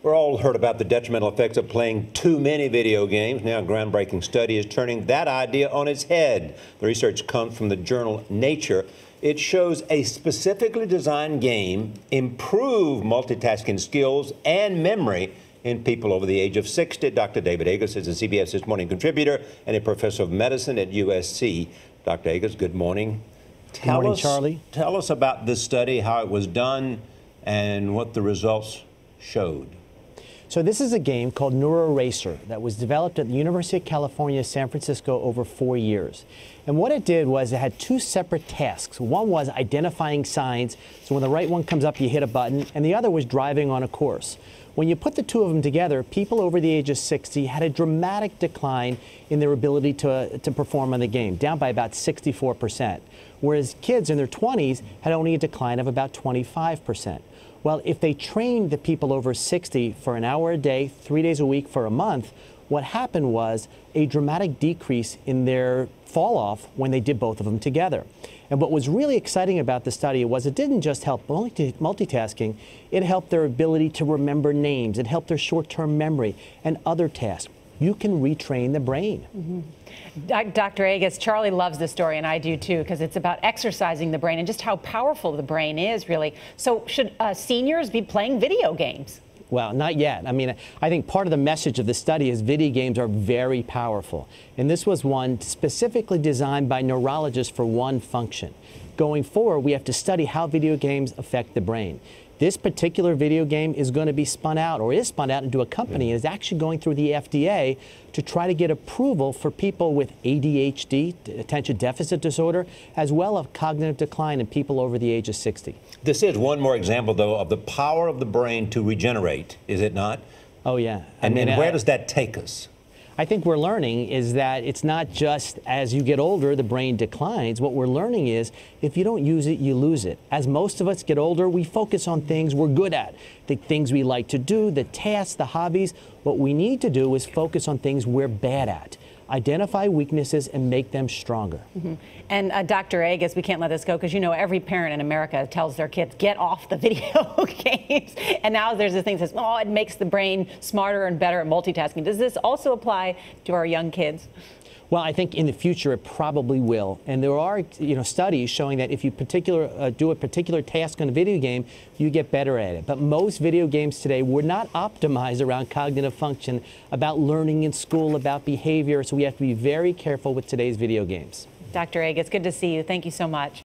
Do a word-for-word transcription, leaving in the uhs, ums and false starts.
We're all heard about the detrimental effects of playing too many video games. Now, a groundbreaking study is turning that idea on its head. The research comes from the journal Nature. It shows a specifically designed game improve multitasking skills and memory in people over the age of sixty. Doctor David Agus is a C B S This Morning contributor and a professor of medicine at U S C. Doctor Agus, good morning. Good tell morning, us, Charlie. Tell us about this study, how it was done, and what the results showed. So this is a game called NeuroRacer that was developed at the University of California, San Francisco over four years. And what it did was it had two separate tasks. One was identifying signs, so when the right one comes up, you hit a button, and the other was driving on a course. When you put the two of them together, people over the age of sixty had a dramatic decline in their ability to, to perform on the game, down by about sixty-four percent, whereas kids in their twenties had only a decline of about twenty-five percent. Well, if they trained the people over sixty for an hour a day, three days a week for a month, what happened was a dramatic decrease in their fall off when they did both of them together. And what was really exciting about the study was it didn't just help multi multitasking, it helped their ability to remember names, it helped their short-term memory and other tasks. You can retrain the brain. Mm-hmm. Doctor Agus, Charlie loves this story, and I do too, because it's about exercising the brain and just how powerful the brain is, really. So should uh, seniors be playing video games? Well, not yet. I mean, I think part of the message of the study is video games are very powerful. And this was one specifically designed by neurologists for one function. Going forward, we have to study how video games affect the brain. This particular video game is going to be spun out, or is spun out into a company, and is actually going through the F D A to try to get approval for people with A D H D, attention deficit disorder, as well as cognitive decline in people over the age of sixty. This is one more example, though, of the power of the brain to regenerate, is it not? Oh, yeah. And, I mean, and where I, does that take us? I think we're learning is that it's not just as you get older, the brain declines. What we're learning is if you don't use it, you lose it. As most of us get older, we focus on things we're good at, the things we like to do, the tasks, the hobbies. What we need to do is focus on things we're bad at. Identify weaknesses and make them stronger. Mm-hmm. And uh, Doctor Agus, we can't let this go because you know every parent in America tells their kids, get off the video games. And now there's this thing that says, oh, it makes the brain smarter and better at multitasking. Does this also apply to our young kids? Well, I think in the future it probably will. And there are, you know, studies showing that if you particular uh, do a particular task on a video game, you get better at it. But most video games today were not optimized around cognitive function, about learning in school, about behavior. So we have to be very careful with today's video games. Doctor Agus, good to see you. Thank you so much.